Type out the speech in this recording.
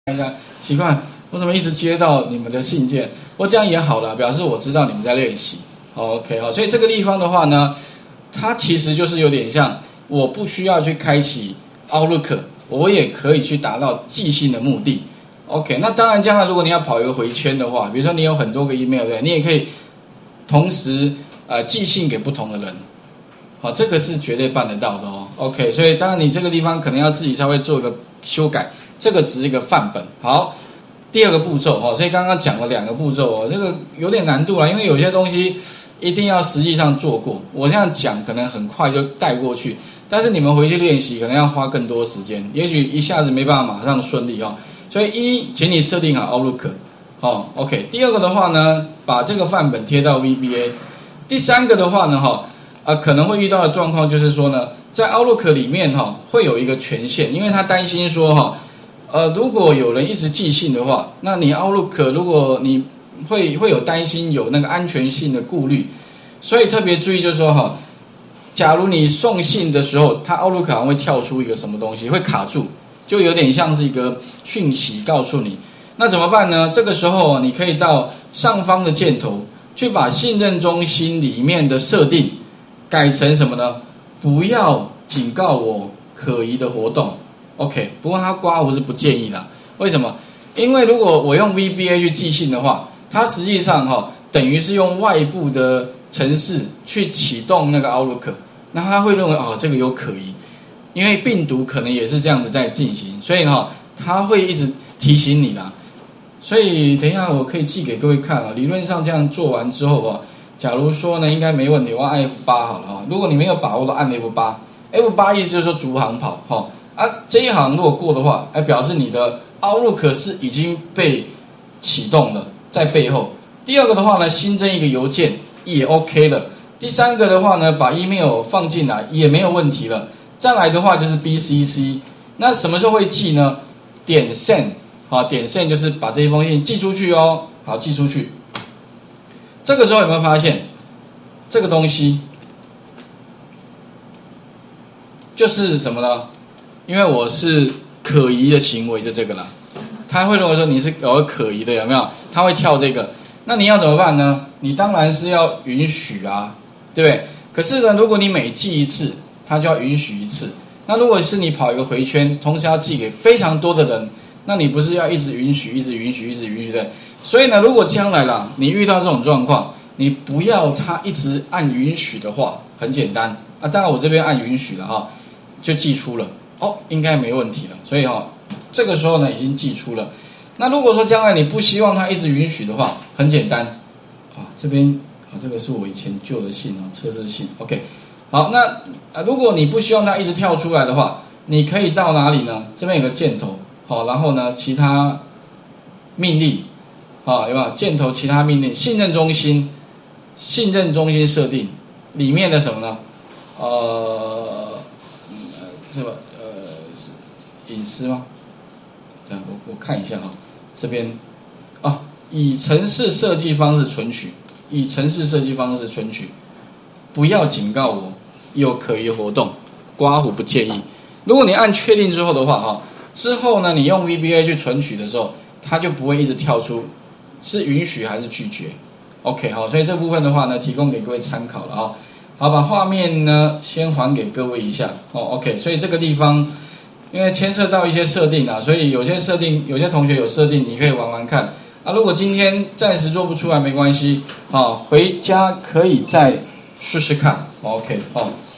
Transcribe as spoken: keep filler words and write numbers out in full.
看一下，奇怪，我怎么一直接到你们的信件？我这样也好了，表示我知道你们在练习。OK， 好，所以这个地方的话呢，它其实就是有点像，我不需要去开启 Outlook， 我也可以去达到寄信的目的。OK， 那当然，将来如果你要跑一个回圈的话，比如说你有很多个 email， 对，你也可以同时呃寄信给不同的人。好，这个是绝对办得到的哦。OK， 所以当然你这个地方可能要自己稍微做一个修改，这个只是一个范本。好，第二个步骤哦，所以刚刚讲了两个步骤哦，这个有点难度啦，因为有些东西一定要实际上做过。我这样讲可能很快就带过去，但是你们回去练习可能要花更多时间，也许一下子没办法马上顺利哦。所以一，请你设定好 Outlook， 哦 ，OK。第二个的话呢，把这个范本贴到 V B A。第三个的话呢，哈。啊，可能会遇到的状况就是说呢，在 Outlook 里面哈、哦、会有一个权限，因为他担心说哈、哦，呃，如果有人一直寄信的话，那你 Outlook 如果你会会有担心有那个安全性的顾虑，所以特别注意就是说哈、哦，假如你送信的时候，它 Outlook 好像会跳出一个什么东西，会卡住，就有点像是一个讯息告诉你，那怎么办呢？这个时候你可以到上方的箭头去把信任中心里面的设定。改成什么呢？不要警告我可疑的活动 ，OK。不过他刮我是不建议的，为什么？因为如果我用 V B A 去寄信的话，它实际上哈、哦、等于是用外部的程式去启动那个 Outlook， 那他会认为哦这个有可疑，因为病毒可能也是这样子在进行，所以哈、哦、他会一直提醒你啦。所以等一下我可以寄给各位看啊，理论上这样做完之后啊。假如说呢，应该没问题，我按 F 八 好了哈。如果你没有把握的，按 F 八。F 八 意思就是说逐行跑哈啊，这一行如果过的话，哎，表示你的 Outlook 是已经被启动了，在背后。第二个的话呢，新增一个邮件也 OK 了。第三个的话呢，把 email 放进来也没有问题了。再来的话就是 B C C， 那什么时候会寄呢？点 send 啊，点 send 就是把这一封信寄出去哦，好，寄出去。这个时候有没有发现，这个东西就是什么呢？因为我是可疑的行为，就这个啦。他会认为说你是有可疑的，有没有？他会跳这个，那你要怎么办呢？你当然是要允许啊，对不对？可是呢，如果你每寄一次，他就要允许一次。那如果是你跑一个回圈，同时要寄给非常多的人，那你不是要一直允许、一直允许、一直允许的？所以呢，如果将来啦，你遇到这种状况，你不要他一直按允许的话，很简单啊。当然我这边按允许了哈，就寄出了哦，应该没问题了。所以哈，这个时候呢已经寄出了。那如果说将来你不希望他一直允许的话，很简单啊，这边啊这个是我以前旧的信啊，测试信 ，OK。好，那啊如果你不希望他一直跳出来的话，你可以到哪里呢？这边有个箭头，好，然后呢其他命令。啊，有没有箭头？其他命令，信任中心，信任中心设定里面的什么呢？呃，是吧？呃，是隐私吗？这样，我我看一下哈，这边啊，以程式设计方式存取，以程式设计方式存取，不要警告我有可疑活动，刮胡不建议。如果你按确定之后的话，哈，之后呢，你用 V B A 去存取的时候，它就不会一直跳出。是允许还是拒绝 ？OK， 好，所以这部分的话呢，提供给各位参考了啊、哦。好，把画面呢先还给各位一下哦。OK， 所以这个地方因为牵涉到一些设定啊，所以有些设定，有些同学有设定，你可以玩玩看啊。如果今天暂时做不出来没关系，啊，回家可以再试试看。OK， 哦。